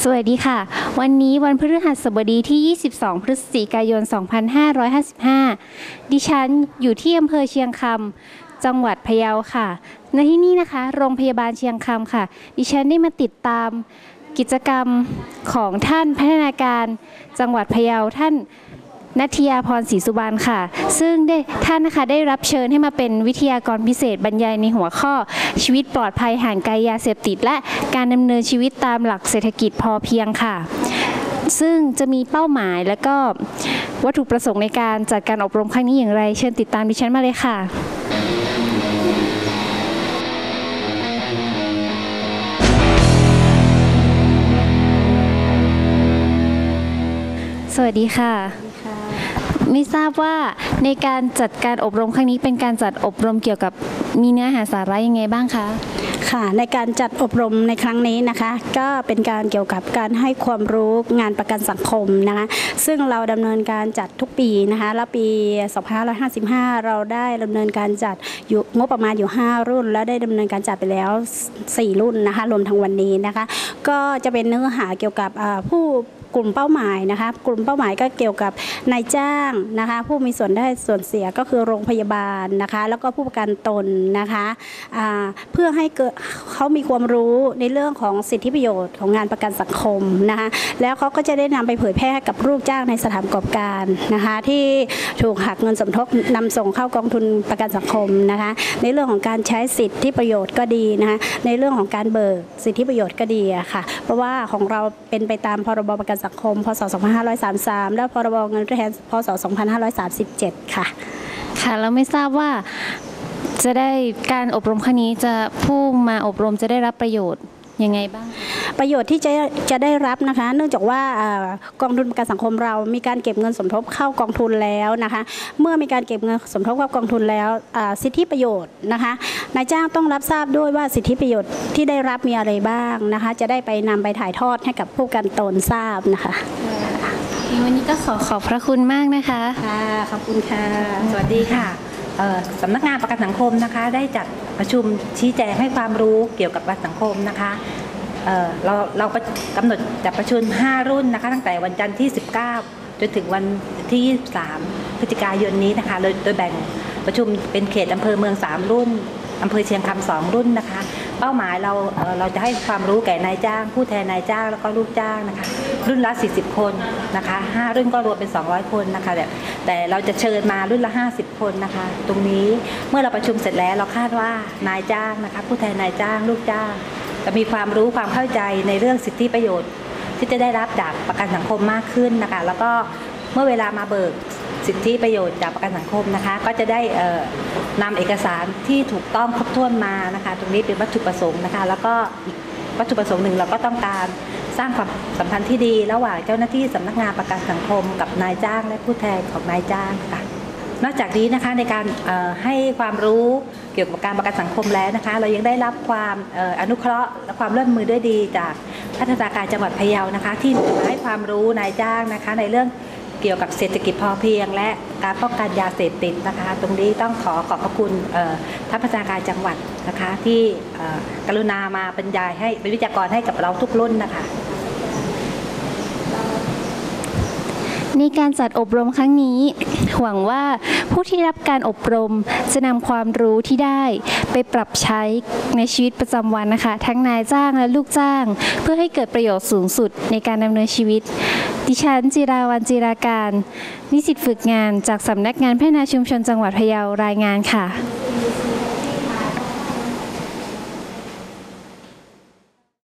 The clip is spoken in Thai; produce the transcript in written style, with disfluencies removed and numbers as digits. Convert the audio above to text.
วัสดีค่ะวันนี้วันพฤหัสบดีที่ 22 พฤศจิกายน 2555 ดิฉันอยู่ที่อำเภอเชียงคำจังหวัดพะเยาค่ะในที่นี่นะคะโรงพยาบาลเชียงคำค่ะดิฉันได้มาติดตามกิจกรรมของท่านพัฒนาการจังหวัดพะเยาท่านณัฐยาพรศรีสุบรรณค่ะซึ่งท่านนะคะได้รับเชิญให้มาเป็นวิทยากรพิเศษบรรยายในหัวข้อชีวิตปลอดภัยห่างไกลยาเสพติดและการดำเนินชีวิตตามหลักเศรษฐกิจพอเพียงค่ะซึ่งจะมีเป้าหมายและก็วัตถุประสงค์ในการจัดการอบรมครั้งนี้อย่างไรเชิญติดตามดิฉันมาเลยค่ะสวัสดีค่ะไม่ทราบว่าในการจัดการอบรมครั้งนี้เป็นการจัดอบรมเกี่ยวกับมีเนื้อหาสาระยังไงบ้างคะค่ะในการจัดอบรมในครั้งนี้นะคะก็เป็นการเกี่ยวกับการให้ความรู้งานประกันสังคมนะคะซึ่งเราดำเนินการจัดทุกปีนะคะแล้วปี2555เราได้ดำเนินการจัดอยู่งบประมาณอยู่5รุ่นแล้วได้ดำเนินการจัดไปแล้ว4รุ่นนะคะรวมทั้งวันนี้นะคะก็จะเป็นเนื้อหาเกี่ยวกับกลุ่มเป้าหมายนะคะกลุ่มเป้าหมายก็เกี่ยวกับนายจ้างนะคะผู้มีส่วนได้ส่วนเสียก็คือโรงพยาบาลนะคะแล้วก็ผู้ประกันตนนะคะเพื่อให้เขามีความรู้ในเรื่องของสิทธิประโยชน์ของงานประกันสังคมนะคะแล้วเขาก็จะได้นำไปเผยแพร่ให้กับลูกจ้างในสถานประกอบการนะคะที่ถูกหักเงินสมทบนำส่งเข้ากองทุนประกันสังคมนะคะในเรื่องของการใช้สิทธิประโยชน์ก็ดีนะคะในเรื่องของการเบิกสิทธิประโยชน์ก็ดีค่ะเพราะว่าของเราเป็นไปตามพรบประกันสังคมพศ2533และพรบเงินทดแทนพศ2537ค่ะค่ะแล้วไม่ทราบว่าจะได้การอบรมครั้งนี้จะผู้มาอบรมจะได้รับประโยชน์ยังไงบ้างประโยชน์ที่จะได้รับนะคะเนื่องจากว่ากองทุนประกันสังคมเรามีการเก็บเงินสมทบเข้ากองทุนแล้วนะคะเมื่อมีการเก็บเงินสมทบเข้ากองทุนแล้วสิทธิประโยชน์นะคะนายจ้างต้องรับทราบด้วยว่าสิทธิประโยชน์ที่ได้รับมีอะไรบ้างนะคะจะได้ไปนำไปถ่ายทอดให้กับผู้ประกันตนทราบนะคะวันนี้ก็ขอบพระคุณมากนะคะค่ะขอบคุณค่ะสวัสดีค่ะสำนักงานประกันสังคมนะคะได้จัดประชุมชี้แจงให้ความรู้เกี่ยวกับประกันสังคมนะคะเรากำหนดจัดประชุม5รุ่นนะคะตั้งแต่วันจันทร์ที่19จนถึงวันที่23พฤศจิกายนนี้นะคะโดยแบ่งประชุมเป็นเขตอำเภอเมือง3รุ่นอำเภอเชียงคำ2รุ่นนะคะเป้าหมายเราจะให้ความรู้แก่นายจ้างผู้แทนนายจ้างแล้วก็ลูกจ้างนะคะรุ่นละ40คนนะคะ5รุ่นก็รวมเป็น200คนนะคะแต่เราจะเชิญมารุ่นละ50คนนะคะตรงนี้เมื่อเราประชุมเสร็จแล้วเราคาดว่านายจ้างนะคะผู้แทนนายจ้างลูกจ้างจะมีความรู้ความเข้าใจในเรื่องสิทธิประโยชน์ที่จะได้รับจากประกันสังคมมากขึ้นนะคะแล้วก็เมื่อเวลามาเบิกสิทธิประโยชน์จากประกันสังคมนะคะก็จะได้นำเอกสารที่ถูกต้องครบถ้วนมานะคะตรงนี้เป็นวัตถุประสงค์นะคะแล้วก็อีกวัตถุประสงค์หนึ่งเราก็ต้องการสร้างความสัมพันธ์ที่ดีระหว่างเจ้าหน้าที่สำนักงานประกันสังคมกับนายจ้างและผู้แทนของนายจ้างค่ะนอกจากนี้นะคะในการให้ความรู้เกี่ยวกับการประกันสังคมแล้วนะคะเรายังได้รับความอนุเคราะห์และความร่วมมือด้วยดีจากพัฒนาการจังหวัดพะเยานะคะที่ให้ความรู้นายจ้างนะคะในเรื่องเกี่ยวกับเศรษฐกิจพอเพียงและการป้องกันยาเสพติดนะคะตรงนี้ต้องขอบพระคุณท่านพัฒนาการจังหวัดนะคะที่กรุณามาบรรยายให้เป็นวิทยากรให้กับเราทุกรุ่นนะคะในการจัดอบรมครั้งนี้หวังว่าผู้ที่รับการอบรมจะนำความรู้ที่ได้ไปปรับใช้ในชีวิตประจำวันนะคะทั้งนายจ้างและลูกจ้างเพื่อให้เกิดประโยชน์สูงสุดในการดำเนินชีวิตดิฉันจิราวัลย์จิราการนิสิตฝึกงานจากสำนักงานพัฒนาชุมชนจังหวัดพะเยารายงานค่ะ